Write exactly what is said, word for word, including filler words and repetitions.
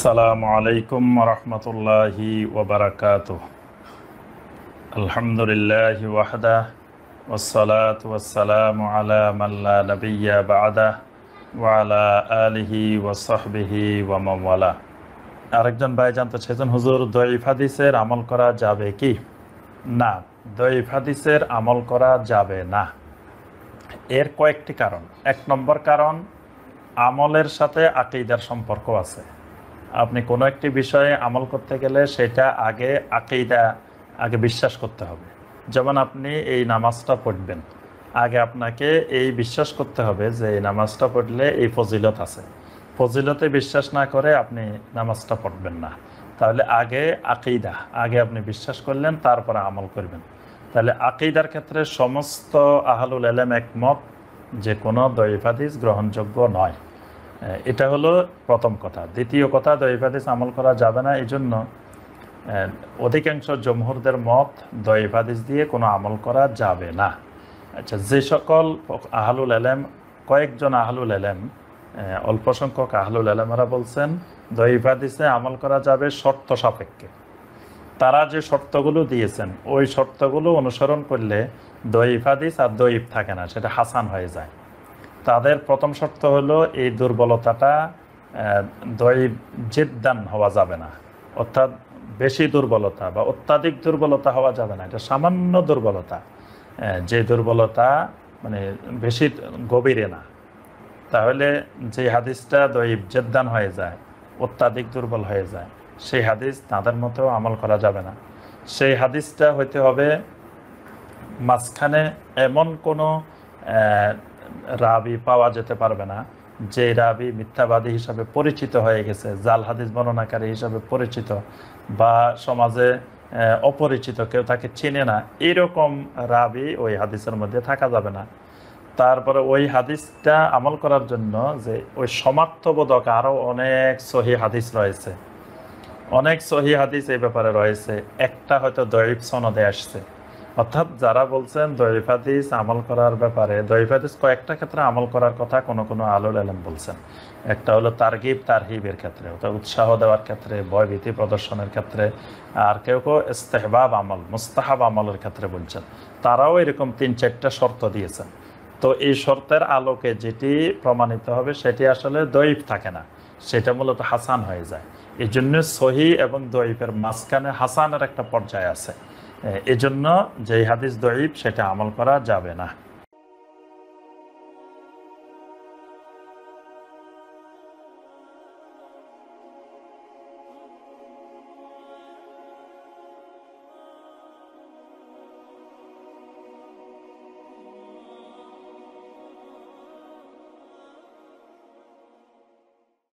আসসালামু আলাইকুম রহমতুল্লাহি ওবরাকাতুহ। আলহামদুলিল্লাহি ওয়াহদা ওয়াসসালাতু ওয়াসসালামু আলা মান লা নাবিয়্যা বা'দা ওয়া আলা আলিহি ওয়া সাহবিহি ওয়া মান ওয়ালা। আরেকজন ভাই জানতে চাইছেন, হুজুর দঈফ হাদিসের আমল করা যাবে কি? না, দঈফ হাদিসের আমল করা যাবে না। এর কয়েকটি কারণ। এক নম্বর কারণ, আমলের সাথে আকীদার সম্পর্ক আছে। আপনি কোনো একটি বিষয়ে আমল করতে গেলে সেটা আগে আকীদা, আগে বিশ্বাস করতে হবে। যেমন আপনি এই নামাজটা পড়বেন, আগে আপনাকে এই বিশ্বাস করতে হবে যে এই নামাজটা পড়লে এই ফজিলত আছে। ফজিলতে বিশ্বাস না করে আপনি নামাজটা পড়বেন না। তাহলে আগে আকীদা, আগে আপনি বিশ্বাস করলেন, তারপরে আমল করবেন। তাহলে আকীদার ক্ষেত্রে সমস্ত আহলুল ইলম একমত যে কোনো দঈফ হাদিস গ্রহণযোগ্য নয়। এটা হলো প্রথম কথা। দ্বিতীয় কথা, দঈফ হাদিস আমল করা যাবে না, এই জন্য অধিকাংশ জমহুরদের মত দঈফ হাদিস দিয়ে কোনো আমল করা যাবে না। আচ্ছা, যে সকল আহলুল ইলম, কয়েকজন আহলুল ইলম, অল্প সংখ্যক আহলুল ইলমরা বলছেন দঈফ হাদিসে আমল করা যাবে শর্ত সাপেক্ষে। তারা যে শর্তগুলো দিয়েছেন ওই শর্তগুলো অনুসরণ করলে দঈফ হাদিস আর দঈফ থাকে না, সেটা হাসান হয়ে যায়। তাদের প্রথম শর্ত হলো এই দুর্বলতাটা দঈফ জিদ্দান হওয়া যাবে না, অর্থাৎ বেশি দুর্বলতা বা অত্যাধিক দুর্বলতা হওয়া যাবে না। এটা সামান্য দুর্বলতা, যে দুর্বলতা মানে বেশি গভীরে না। তাহলে যে হাদিসটা দঈফ জিদ্দান হয়ে যায়, অত্যাধিক দুর্বল হয়ে যায়, সেই হাদিস তাদের মতো আমল করা যাবে না। সেই হাদিসটা হইতে হবে মাঝখানে এমন কোনো রাবি পাওয়া যেতে পারবে না যে রাবি মিথ্যাবাদী হিসাবে পরিচিত হয়ে গেছে, জাল হাদিস বর্ণনাকারী হিসাবে পরিচিত, বা সমাজে অপরিচিত, কেউ তাকে চিনে না, এরকম রাবি ওই হাদিসের মধ্যে থাকা যাবে না। তারপরে ওই হাদিসটা আমল করার জন্য যে ওই সমার্থবোধক আরও অনেক সহি হাদিস রয়েছে, অনেক সহি হাদিস এই ব্যাপারে রয়েছে, একটা হয়তো দঈফ সনদে আসছে। অর্থাৎ যারা বলছেন দঈফ হাদিস আমল করার ব্যাপারে, দঈফ হাদিস কয়েকটা ক্ষেত্রে আমল করার কথা কোনো কোনো আহলুল ইলম বলছেন। একটা হলো তারগিব তারহিবের ক্ষেত্রে, অর্থাৎ উৎসাহ দেওয়ার ক্ষেত্রে, ভয়ভীতি প্রদর্শনের ক্ষেত্রে, আর কেউ কেউ ইস্তেহবাব আমল, মুস্তাহাব আমলের ক্ষেত্রে বলছেন। তারাও এরকম তিন চারটা শর্ত দিয়েছেন। তো এই শর্তের আলোকে যেটি প্রমাণিত হবে সেটি আসলে দঈফ থাকে না, সেটা মূলত হাসান হয়ে যায়। এই জন্য সহি এবং দঈফের মাঝখানে হাসানের একটা পর্যায় আছে। এজন্য যেই হাদিস দঈফ সেটা আমল করা যাবে না।